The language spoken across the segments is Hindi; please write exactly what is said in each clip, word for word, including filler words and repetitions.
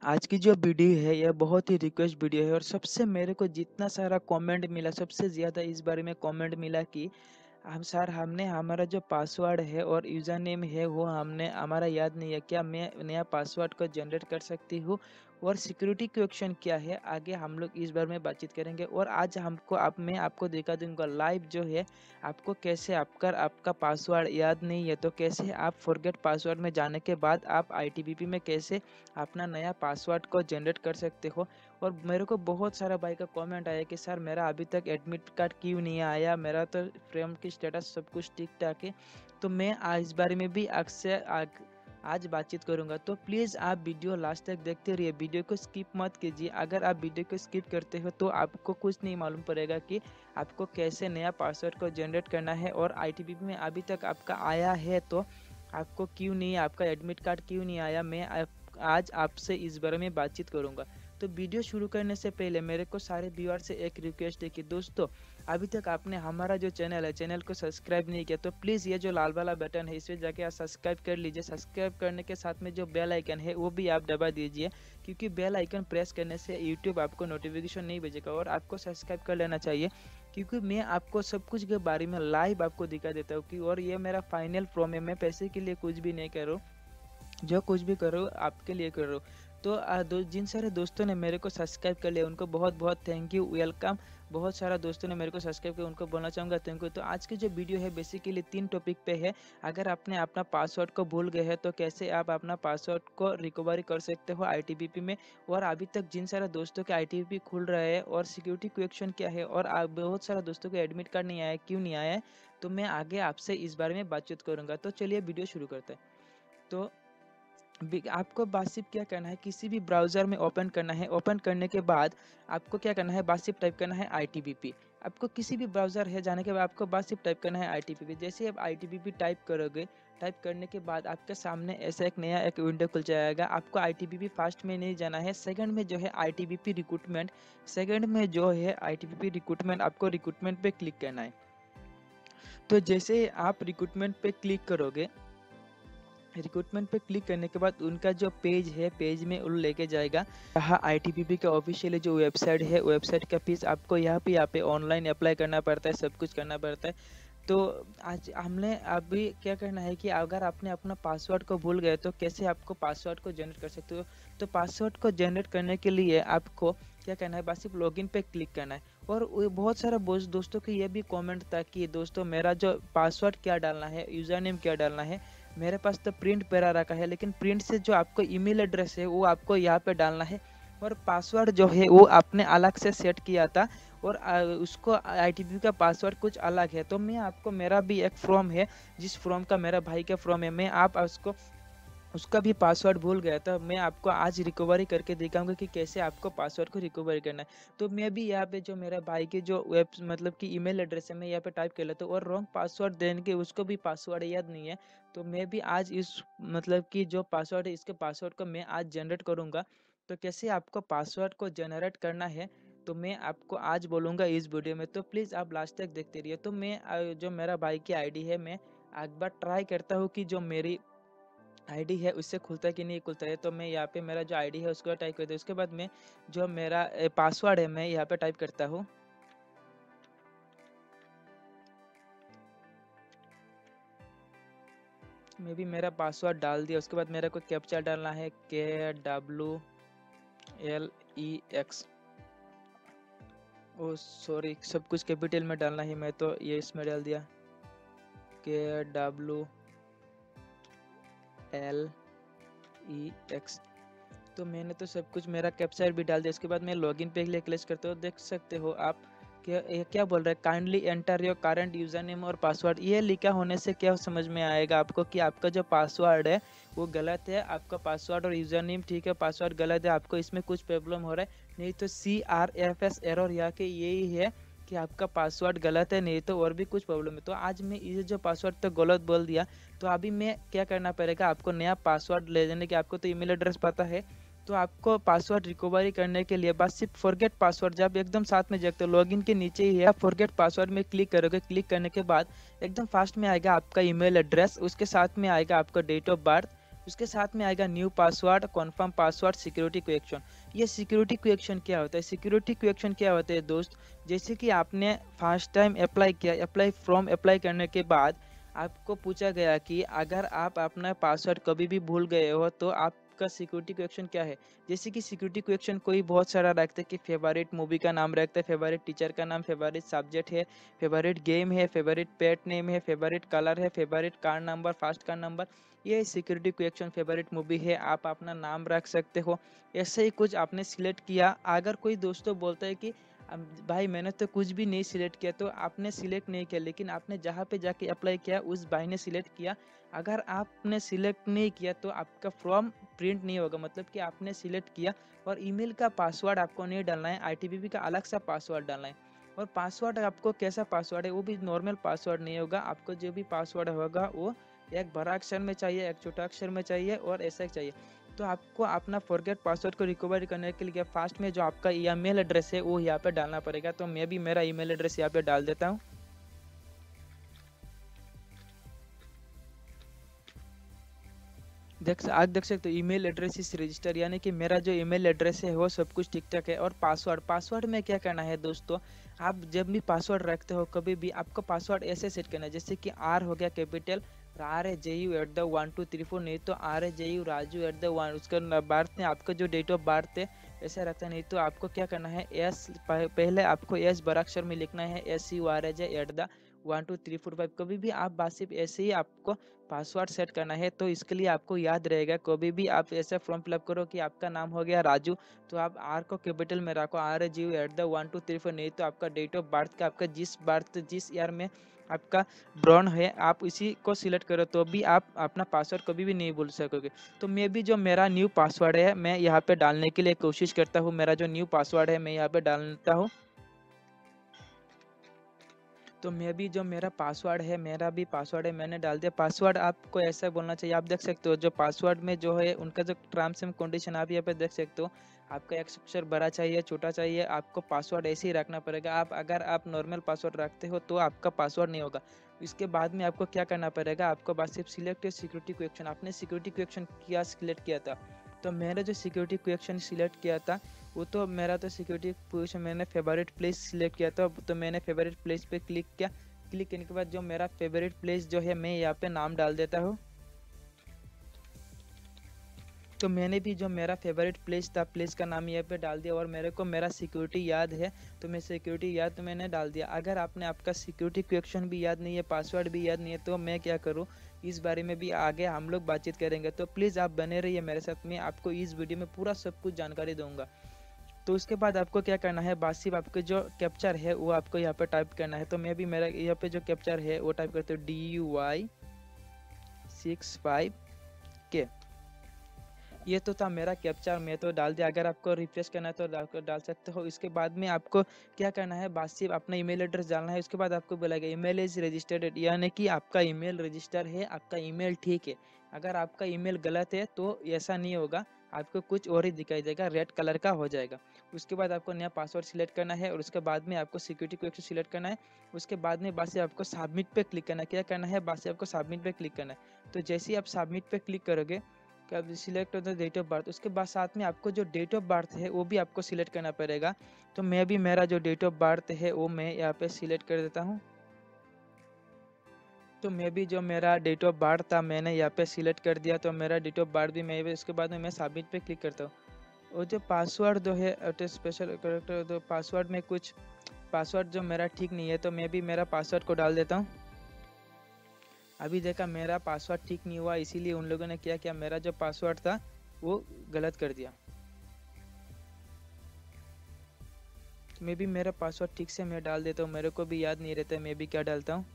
आज की जो वीडियो है यह बहुत ही रिक्वेस्ट वीडियो है और सबसे मेरे को जितना सारा कमेंट मिला, सबसे ज़्यादा इस बारे में कमेंट मिला कि हम सर हमने हमारा जो पासवर्ड है और यूज़र नेम है वो हमने हमारा याद नहीं है, क्या मैं नया पासवर्ड को जनरेट कर सकती हूँ और सिक्योरिटी क्वेश्चन क्या है, आगे हम लोग इस बारे में बातचीत करेंगे। और आज हमको आप मैं आपको दिखा दूंगा लाइव जो है आपको कैसे आपका आपका पासवर्ड याद नहीं है तो कैसे आप फॉरगेट पासवर्ड में जाने के बाद आप आई टी बी पी में कैसे अपना नया पासवर्ड को जनरेट कर सकते हो। और मेरे को बहुत सारा भाई का कमेंट आया कि सर मेरा अभी तक एडमिट कार्ड क्यों नहीं आया, मेरा तो फ्रेम की स्टेटस सब कुछ ठीक ठाक है। तो मैं आज इस बारे में भी आपसे आज बातचीत करूंगा, तो प्लीज़ आप वीडियो लास्ट तक देखते रहिए, वीडियो को स्किप मत कीजिए। अगर आप वीडियो को स्किप करते हो तो आपको कुछ नहीं मालूम पड़ेगा कि आपको कैसे नया पासवर्ड को जनरेट करना है और आई टी बी पी में अभी तक आपका आया है तो आपको क्यों नहीं, आपका एडमिट कार्ड क्यों नहीं आया। मैं आप, आज आपसे इस बारे में बातचीत करूंगा। तो वीडियो शुरू करने से पहले मेरे को सारे व्यूअर से एक रिक्वेस्ट है कि दोस्तों अभी तक आपने हमारा जो चैनल है चैनल को सब्सक्राइब नहीं किया तो प्लीज़ ये जो लाल वाला बटन है इस पर जाके आप सब्सक्राइब कर लीजिए। सब्सक्राइब करने के साथ में जो बेल आइकन है वो भी आप दबा दीजिए, क्योंकि बेल आइकन प्रेस करने से यूट्यूब आपको नोटिफिकेशन नहीं भेजेगा और आपको सब्सक्राइब कर लेना चाहिए, क्योंकि मैं आपको सब कुछ के बारे में लाइव आपको दिखा देता हूँ कि और ये मेरा फाइनल फॉर्म है। मैं पैसे के लिए कुछ भी नहीं कर रहा हूँ, जो कुछ भी कर रहा हूँ आपके लिए कर रहा हूँ। तो आ, दो, जिन सारे दोस्तों ने मेरे को सब्सक्राइब कर लिया उनको बहुत बहुत थैंक यू, वेलकम। बहुत सारा दोस्तों ने मेरे को सब्सक्राइब किया उनको बोलना चाहूँगा थैंक यू। तो आज की जो वीडियो है बेसिकली तीन टॉपिक पे है। अगर आपने अपना पासवर्ड को भूल गए हैं तो कैसे आप अपना पासवर्ड को रिकवरी कर सकते हो आई टी बी पी में, और अभी तक जिन सारे दोस्तों के आई टी बी पी खुल रहा है और सिक्योरिटी क्वेश्चन क्या है, और बहुत सारा दोस्तों को एडमिट कार्ड नहीं आया क्यों नहीं आया है, तो मैं आगे आपसे इस बारे में बातचीत करूँगा। तो चलिए वीडियो शुरू करते हैं। तो आपको बस सिर्फ क्या करना है, किसी भी ब्राउज़र में ओपन करना है। ओपन करने के बाद आपको क्या करना है, बस सिर्फ टाइप करना है आई टी बी पी। आपको किसी भी ब्राउज़र है जाने के बाद आपको बस सिर्फ टाइप करना है आई टी बी पी। जैसे ही आप I T B P type करोगे, टाइप करने के बाद आपके सामने ऐसा एक नया एक विंडो खुल जाएगा। आपको I T B P first में नहीं जाना है, सेकंड में जो है I T B P recruitment, second में जो है I T B P recruitment, आपको रिक्रूटमेंट पे क्लिक करना है। तो जैसे आप रिक्रूटमेंट पे क्लिक करोगे, रिक्रूटमेंट पे क्लिक करने के बाद उनका जो पेज है पेज में उन लेके जाएगा यहाँ आई टी बी पी का ऑफिशियल जो वेबसाइट है, वेबसाइट का फीस आपको यहाँ पे यहाँ पे ऑनलाइन अप्लाई करना पड़ता है, सब कुछ करना पड़ता है। तो आज हमने अभी क्या करना है कि अगर आपने अपना पासवर्ड को भूल गए तो कैसे आपको पासवर्ड को जनरेट कर सकते हो। तो पासवर्ड को जनरेट करने के लिए आपको क्या करना है, बस सिर्फ लॉगिन पे क्लिक करना है। और बहुत सारा दोस्तों के ये भी कमेंट था कि दोस्तों मेरा जो पासवर्ड क्या डालना है, यूज़र नेम क्या डालना है। मेरे पास तो प्रिंट पेरा रखा है, लेकिन प्रिंट से जो आपको ईमेल एड्रेस है वो आपको यहाँ पे डालना है, और पासवर्ड जो है वो आपने अलग से सेट किया था और उसको आई टी बी पी का पासवर्ड कुछ अलग है। तो मैं आपको, मेरा भी एक फॉर्म है जिस फॉर्म का मेरा भाई का फॉर्म है, मैं आप उसको उसका भी पासवर्ड भूल गया था। मैं आपको आज रिकवरी करके दिखाऊंगा कि कैसे आपको पासवर्ड को रिकवरी करना है। तो मैं भी यहाँ पे जो मेरा भाई के जो वेब मतलब कि ईमेल एड्रेस है मैं यहाँ पे टाइप कर लेता हूँ, और रॉन्ग पासवर्ड देने के उसको भी पासवर्ड याद नहीं है। तो मैं भी आज इस मतलब कि जो पासवर्ड है इसके पासवर्ड को मैं आज जनरेट करूँगा। तो कैसे आपको पासवर्ड को जनरेट करना है तो मैं आपको आज बोलूँगा इस वीडियो में, तो प्लीज़ आप लास्ट तक देखते रहिए। तो मैं जो मेरा भाई की आई डी है मैं एक बार ट्राई करता हूँ कि जो मेरी आईडी है उससे खुलता है कि नहीं खुलता है। तो मैं यहाँ पे मेरा जो आईडी है उसको टाइप करता हूँ, उसके बाद मैं जो मेरा पासवर्ड है मैं यहाँ पे टाइप करता हूँ। मैं भी मेरा पासवर्ड डाल दिया, उसके बाद मेरा को कैप्चा डालना है K W L E X, oh sorry सब कुछ कैपिटल में डालना है, मैं तो ये इसमें डाल दिया के डब्ल्यू एल ई एक्स। तो मैंने तो सब कुछ मेरा कैप्चर भी डाल दिया। इसके बाद मैं लॉगिन पे क्लिक करते हो, देख सकते हो आप क्या ये क्या बोल रहा है, kindly enter your current user name और पासवर्ड। ये लिखा होने से क्या समझ में आएगा आपको कि आपका जो पासवर्ड है वो गलत है, आपका पासवर्ड और यूजर नेम ठीक है, पासवर्ड गलत है, आपको इसमें कुछ प्रॉब्लम हो रहा है। नहीं तो C R F S error यहाँ के यही है कि आपका पासवर्ड गलत है, नहीं तो और भी कुछ प्रॉब्लम है। तो आज मैं ये जो पासवर्ड तो गलत बोल दिया, तो अभी मैं क्या करना पड़ेगा, आपको नया पासवर्ड ले लेने के, आपको तो ईमेल एड्रेस पता है, तो आपको पासवर्ड रिकवरी करने के लिए बस सिर्फ फॉरगेट पासवर्ड जब एकदम साथ में देखते हो लॉगिन के नीचे ही है, फॉरगेट पासवर्ड में क्लिक करोगे। क्लिक करने के बाद एकदम फास्ट में आएगा आपका ईमेल एड्रेस, उसके साथ में आएगा आपका डेट ऑफ बर्थ, उसके साथ में आएगा new password, confirm password, security question. ये सिक्योरिटी क्वेश्चन क्या होता है? सिक्योरिटी क्वेश्चन क्या होते हैं दोस्त, जैसे कि आपने फर्स्ट टाइम अप्लाई किया, अप्लाई फॉर्म अप्लाई करने के बाद आपको पूछा गया कि अगर आप अपना पासवर्ड कभी भी भूल गए हो तो आपका सिक्योरिटी क्वेश्चन क्या है। जैसे कि सिक्योरिटी क्वेश्चन कोई बहुत सारा रखते हैं कि फेवरेट मूवी का नाम रखता है, फेवरेट टीचर का नाम, फेवरेट सब्जेक्ट है, फेवरेट गेम है, फेवरेट पेट नेम है, फेवरेट कलर है, favourite car number, fast car number. ये सिक्योरिटी क्वेश्चन, फेवरेट मूवी है, आप अपना नाम रख सकते हो। ऐसे ही कुछ आपने सिलेक्ट किया। अगर कोई दोस्तों बोलता है कि भाई मैंने तो कुछ भी नहीं सिलेक्ट किया, तो आपने सिलेक्ट नहीं किया, लेकिन आपने जहाँ पे जाके अप्लाई किया उस भाई ने सिलेक्ट किया। अगर आपने सिलेक्ट नहीं किया तो आपका फॉर्म प्रिंट नहीं होगा, मतलब कि आपने सिलेक्ट किया। और ईमेल का पासवर्ड आपको नहीं डालना है, आईटीबीपी का अलग सा पासवर्ड डालना है। और पासवर्ड आपको कैसा पासवर्ड है, वो भी नॉर्मल पासवर्ड नहीं होगा। आपको जो भी पासवर्ड होगा वो एक बड़ा अक्षर में चाहिए, एक छोटा अक्षर में चाहिए और ऐसा चाहिए। तो आपको अपना फॉरगेट पासवर्ड को रिकवर करने के लिए फास्ट में जो आपका ईमेल एड्रेस है वो यहाँ पे डालना पड़ेगा। तो मैं भी मेरा ईमेल एड्रेस यहाँ पे डाल देता हूँ। देख आज देख सकते हो ईमेल एड्रेस इस रजिस्टर, यानी कि मेरा जो ईमेल एड्रेस है वो सब कुछ ठीक ठाक है। और पासवर्ड पासवर्ड में क्या करना है दोस्तों, आप जब भी पासवर्ड रखते हो कभी भी आपको पासवर्ड ऐसे सेट करना है, जैसे कि आर हो गया कैपिटल, आर है J U at the one two three four, नहीं तो आर है J U Raju at the one, उसका बर्थ है आपका जो डेट ऑफ बर्थ है ऐसा रखता। नहीं तो आपको क्या करना है, एस पहले आपको एस बड़ा अक्षर में लिखना है, S U R H at the one two three four five. कभी भी आप बात सिर्फ ऐसे ही आपको पासवर्ड सेट करना है। तो इसके लिए आपको याद रहेगा, कभी भी आप ऐसा फॉर्म फिलअप करो कि आपका नाम हो गया राजू, तो आप आर को कैपिटल में रखो, R G at the one two three four. नहीं तो आपका डेट ऑफ बर्थ का, आपका जिस बर्थ जिस ईयर में आपका ब्रॉन है आप इसी को सिलेक्ट करो, तो भी आप अपना पासवर्ड कभी भी नहीं भूल सकोगे। तो मैं भी जो मेरा न्यू पासवर्ड है मैं यहाँ पे डालने के लिए कोशिश करता हूँ। मेरा जो न्यू पासवर्ड है मैं यहाँ पे डालता हूँ। तो मैं भी जो मेरा पासवर्ड है, मेरा भी पासवर्ड है मैंने डाल दिया। पासवर्ड आपको ऐसा बोलना चाहिए, आप देख सकते हो जो पासवर्ड में जो है उनका जो टर्म्स एंड कंडीशन आप यहाँ पे देख सकते हो। आपका एक अक्षर बड़ा चाहिए, छोटा चाहिए, आपको पासवर्ड ऐसे ही रखना पड़ेगा। आप अगर आप नॉर्मल पासवर्ड रखते हो तो आपका पासवर्ड नहीं होगा। इसके बाद में आपको क्या करना पड़ेगा, आपको बस सिर्फ सिलेक्ट सिक्योरिटी क्वेश्चन, आपने सिक्योरिटी क्वेश्चन क्या सिलेक्ट किया था। तो मैंने जो सिक्योरिटी क्वेश्चन सिलेक्ट किया था वो तो मेरा तो सिक्योरिटी क्वेश्चन मैंने फेवरेट प्लेस सिलेक्ट किया था। तो मैंने फेवरेट प्लेस पे क्लिक किया। क्लिक करने के बाद जो मेरा फेवरेट प्लेस जो है मैं यहाँ पे नाम डाल देता हूँ। तो मैंने भी जो मेरा फेवरेट प्लेस था प्लेस का नाम यहाँ पे डाल दिया। और मेरे को मेरा सिक्योरिटी याद है तो मैं सिक्योरिटी याद तो मैंने डाल दिया। अगर आपने आपका सिक्योरिटी क्वेश्चन भी याद नहीं है, पासवर्ड भी याद नहीं है, तो मैं क्या करूँ, इस बारे में भी आगे हम लोग बातचीत करेंगे। तो प्लीज़ आप बने रहिए मेरे साथ, में आपको इस वीडियो में पूरा सब कुछ जानकारी दूंगा। तो उसके बाद आपको क्या करना है, बस सिर्फ आपके जो कैप्चर है वो आपको यहाँ पे टाइप करना है। तो मैं भी मेरा यहाँ पे जो कैप्चर है वो टाइप करते हो D U Y six five K. ये तो था मेरा कैप्चर, मैं तो डाल दिया। अगर आपको रिफ्रेश करना है तो डाल, डाल सकते हो। इसके बाद में आपको क्या करना है, बस सिर्फ अपना ईमेल एड्रेस डालना है। उसके बाद आपको बोलेगा ईमेल इज रजिस्टर्ड, यानी कि आपका ईमेल रजिस्टर है, आपका ईमेल ठीक है। अगर आपका ईमेल गलत है तो ऐसा नहीं होगा, आपको कुछ और ही दिखाई देगा, रेड कलर का हो जाएगा। उसके बाद आपको नया पासवर्ड सिलेक्ट करना है और उसके बाद में आपको सिक्योरिटी क्वेश्चन सिलेक्ट करना है। उसके बाद में बस आपको सबमिट पे क्लिक करना है। क्या करना है, बस आपको सबमिट पे क्लिक करना है। तो जैसे ही आप सबमिट पे क्लिक करोगे कब सिलेक्ट होता है डेट ऑफ बर्थ, उसके बाद साथ में आपको जो डेट ऑफ बर्थ है वो भी आपको सिलेक्ट करना पड़ेगा। तो मैं भी मेरा जो डेट ऑफ बर्थ है वो मैं यहाँ पे सिलेक्ट कर देता हूँ। तो मैं भी जो मेरा डेट ऑफ बर्थ था मैंने यहाँ पे सिलेक्ट कर दिया। तो मेरा डेट ऑफ बर्थ भी मैं, उसके बाद में मैं सबमिट पे क्लिक करता हूँ। और जो पासवर्ड जो है स्पेशल करेक्टर, तो पासवर्ड में कुछ पासवर्ड जो मेरा ठीक नहीं है, तो मैं भी मेरा पासवर्ड को डाल देता हूँ। अभी देखा मेरा पासवर्ड ठीक नहीं हुआ, इसीलिए उन लोगों ने क्या किया, मेरा जो पासवर्ड था वो गलत कर दिया। मैं भी मेरा पासवर्ड ठीक से मैं डाल देता हूँ, मेरे को भी याद नहीं रहता मैं भी क्या डालता हूँ।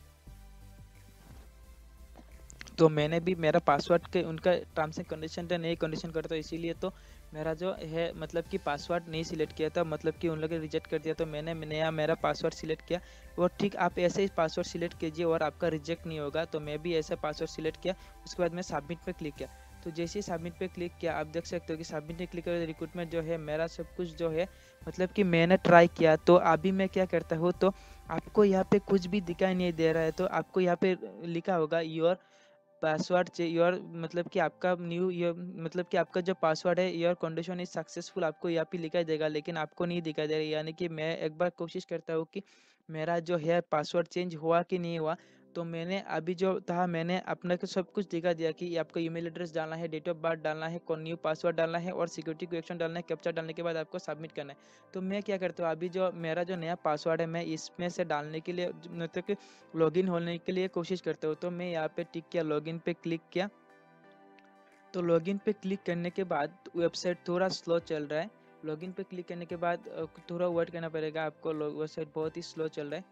तो मैंने भी मेरा पासवर्ड के उनका टर्म्स एंड कंडीशन था नई कंडीशन करता हूँ, इसीलिए तो मेरा जो है मतलब कि पासवर्ड नहीं सिलेक्ट किया था, मतलब कि उन लोगों ने रिजेक्ट कर दिया। तो मैंने नया मेरा पासवर्ड सिलेक्ट किया। और ठीक आप ऐसे ही पासवर्ड सिलेक्ट कीजिए और आपका रिजेक्ट नहीं होगा। तो मैं भी ऐसा पासवर्ड सिलेक्ट किया, उसके बाद मैं सबमिट पे क्लिक किया। तो जैसे ही सबमिट पे क्लिक किया आप देख सकते हो कि सबमिट पे क्लिक कर रिक्रूटमेंट जो है मेरा सब कुछ जो है मतलब कि मैंने ट्राई किया। तो अभी मैं क्या करता हूँ, तो आपको यहाँ पे कुछ भी दिखाई नहीं दे रहा है, तो आपको यहाँ पे लिखा होगा योर पासवर्ड योर मतलब कि आपका न्यू योर मतलब कि आपका जो पासवर्ड है योर कंडीशन इज सक्सेसफुल आपको यहाँ पे लिखाई देगा, लेकिन आपको नहीं दिखाई दे रहा। यानी कि मैं एक बार कोशिश करता हूँ कि मेरा जो है पासवर्ड चेंज हुआ कि नहीं हुआ। तो मैंने अभी जो था मैंने अपने को सब कुछ दिखा दिया कि आपको ईमेल एड्रेस डालना है, डेट ऑफ बर्थ डालना है, कौन न्यू पासवर्ड डालना है और सिक्योरिटी क्वेश्चन डालना है। कैप्चा डालने के बाद आपको सबमिट करना है। तो मैं क्या करता हूँ, अभी जो मेरा जो नया पासवर्ड है मैं इसमें से डालने के लिए मतलब कि लॉगिन होने के लिए कोशिश करता हूँ। तो मैं यहाँ पे टिक किया, लॉगिन पे क्लिक किया। तो लॉगिन पे क्लिक करने के बाद वेबसाइट थोड़ा स्लो चल रहा है। लॉगिन पे क्लिक करने के बाद थोड़ा वेट करना पड़ेगा आपको, वेबसाइट बहुत ही स्लो चल रहा है।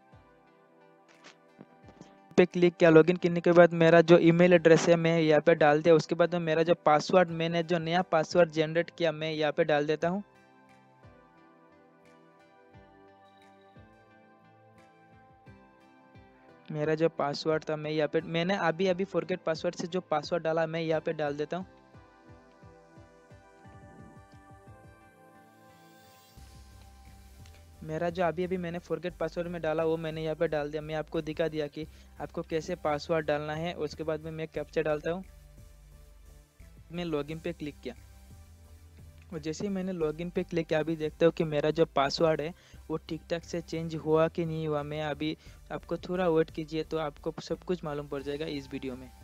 पे क्लिक किया, लॉगिन करने के बाद मेरा जो ईमेल एड्रेस है मैं यहाँ पे डाल दिया। उसके बाद में मेरा जो पासवर्ड मैंने जो नया पासवर्ड जनरेट किया मैं यहाँ पे डाल देता हूँ। मेरा जो पासवर्ड था मैं यहाँ पे मैंने अभी अभी फॉरगेट पासवर्ड से जो पासवर्ड डाला मैं यहाँ पे डाल देता हूँ। मेरा जो अभी अभी मैंने फॉरगेट पासवर्ड में डाला वो मैंने यहाँ पे डाल दिया। मैं आपको दिखा दिया कि आपको कैसे पासवर्ड डालना है। उसके बाद में मैं कैप्चा डालता हूँ। मैं लॉगिन पे क्लिक किया और जैसे ही मैंने लॉगिन पे क्लिक किया अभी देखता हूँ कि मेरा जो पासवर्ड है वो ठीक ठाक से चेंज हुआ कि नहीं हुआ। मैं अभी आपको थोड़ा वेट कीजिए तो आपको सब कुछ मालूम पड़ जाएगा इस वीडियो में।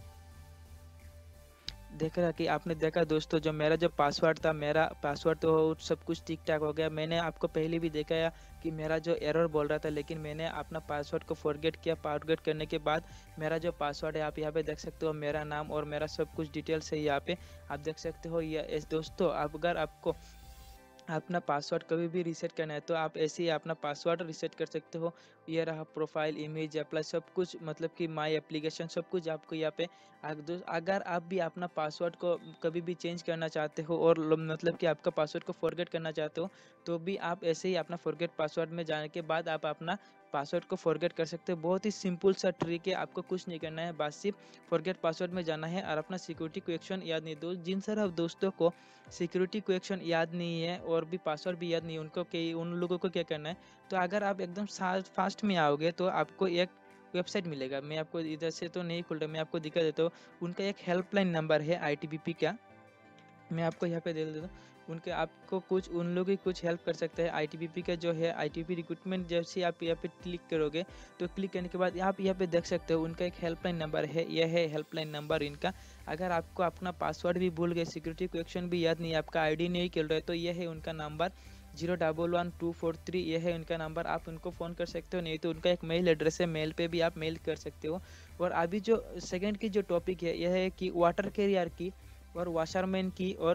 देख रहा कि आपने देखा दोस्तों, जो मेरा जो पासवर्ड था मेरा पासवर्ड तो सब कुछ ठीक ठाक हो गया। मैंने आपको पहले भी दिखाया कि मेरा जो एरर बोल रहा था, लेकिन मैंने अपना पासवर्ड को फॉरगेट किया। फॉरगेट करने के बाद मेरा जो पासवर्ड है आप यहाँ पे देख सकते हो, मेरा नाम और मेरा सब कुछ डिटेल्स है यहाँ पे आप देख सकते हो। ये दोस्तों अगर आपको अपना पासवर्ड कभी भी रीसेट करना है तो आप ऐसे ही अपना पासवर्ड रीसेट कर सकते हो। ये रहा प्रोफाइल, इमेज, अप्लाई सब कुछ मतलब कि माय एप्लीकेशन सब कुछ आपको यहाँ पे। अगर आप भी अपना पासवर्ड को कभी भी चेंज करना चाहते हो और मतलब कि आपका पासवर्ड को फॉरगेट करना चाहते हो तो भी आप ऐसे ही अपना फॉरगेट पासवर्ड में जाने के बाद आप अपना पासवर्ड को फॉरगेट कर सकते हो। बहुत ही सिंपल सा ट्रिक है, आपको कुछ नहीं करना है, बस सिर्फ फॉरगेट पासवर्ड में जाना है और अपना सिक्योरिटी क्वेश्चन याद नहीं। दो जिन सारे दोस्तों को सिक्योरिटी क्वेश्चन याद नहीं है और भी पासवर्ड भी याद नहीं उनको के उन लोगों को क्या करना है, तो अगर आप एकदम फास्ट में आओगे तो आपको एक वेबसाइट मिलेगा। मैं आपको इधर से तो नहीं खुल रहा, मैं आपको दिखा देता हूँ। उनका एक हेल्पलाइन नंबर है आई टी बी पी का, मैं आपको यहाँ पे दे देता हूँ। उनके आपको कुछ उन लोग ही कुछ हेल्प कर सकते हैं। आई टी बी पी का जो है आई टी बी रिक्रूटमेंट, जैसे आप यहाँ पे क्लिक करोगे तो क्लिक करने के बाद आप यहाँ पे देख सकते हो उनका एक हेल्पलाइन नंबर है। यह है हेल्पलाइन नंबर इनका। अगर आपको अपना पासवर्ड भी भूल गए, सिक्योरिटी क्वेश्चन भी याद नहीं, आपका आई डी नहीं खेल रहा है, तो यह है उनका number zero double one two four three. ये है उनका नंबर, आप उनको फ़ोन कर सकते हो। नहीं तो उनका एक मेल एड्रेस है, मेल पे भी आप मेल कर सकते हो। और अभी जो सेकंड की जो टॉपिक है यह है कि वाटर कैरियर की और वाशरमैन की। और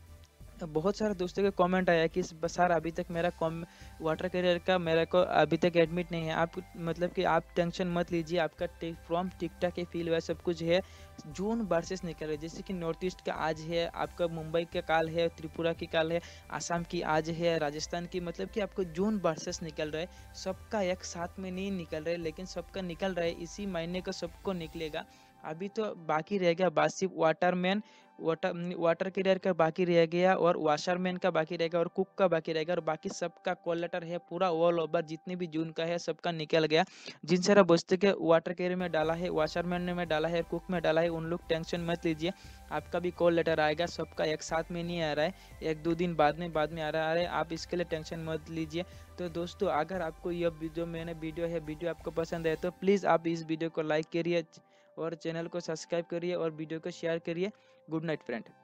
बहुत सारे दोस्तों के कमेंट आया कि सर अभी तक मेरा कॉम वाटर कैरियर का मेरे को अभी तक एडमिट नहीं है। आप मतलब कि आप टेंशन मत लीजिए, आपका फॉर्म टिक टाक है, फील हुआ सब कुछ है। जून वर्सेस निकल रहे, जैसे कि नॉर्थ ईस्ट का आज है, आपका मुंबई का काल है, त्रिपुरा की काल है, आसाम की आज है, राजस्थान की, मतलब कि आपको जून वर्सेस निकल रहा है। सबका एक साथ में नहीं निकल रहा है, लेकिन सबका निकल रहा है, इसी महीने का सबको निकलेगा। अभी तो बाकी रह गया बस सिर्फ वाटरमैन वाटर वाटर कैरियर का बाकी रह गया और वाशरमैन का बाकी रहेगा और कुक का बाकी रहेगा। और बाकी सबका कॉल लेटर है पूरा ऑल ओवर जितने भी जून का है सबका निकल गया। जिन सारा बस्ते के वाटर कैरियर में डाला है, वाशरमैन में डाला है, कुक में डाला है, उन लोग टेंशन मत लीजिए, आपका भी कॉल लेटर आएगा। सबका एक साथ में नहीं आ रहा है, एक दो दिन बाद में बाद में आ रहा है, आप इसके लिए टेंशन मत लीजिए। तो दोस्तों अगर आपको यह जो मैंने वीडियो है वीडियो आपको पसंद है तो प्लीज़ आप इस वीडियो को लाइक करिए और चैनल को सब्सक्राइब करिए और वीडियो को शेयर करिए। Good night friend.